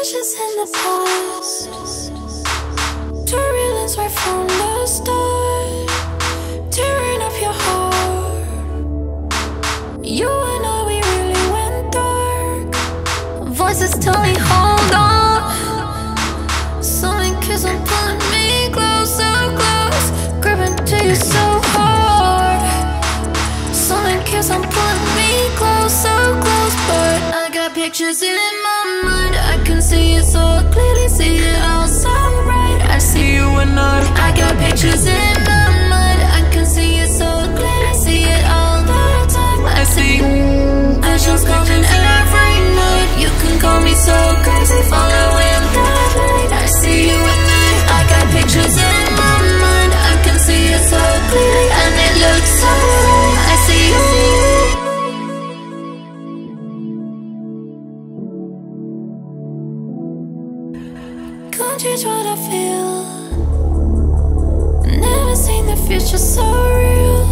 Visions in the past, turbulence right from the start, tearing up your heart. You and I, we really went dark. Voices tell me hold on. Something keeps on pulling me close, so close, gripping to you so hard. Something keeps on pulling me close, so close, but I got pictures in my mind. I can see it so clearly, see it all so right. I see you and I got pictures in my mind. I can see it so clearly, see it all the time. I see visions coming every night. You can call me so crazy, following the light. I see you and I got pictures in my mind. I can see it so clearly, and it looks so right. I see you. Can't change what I feel. Never seen the future so real.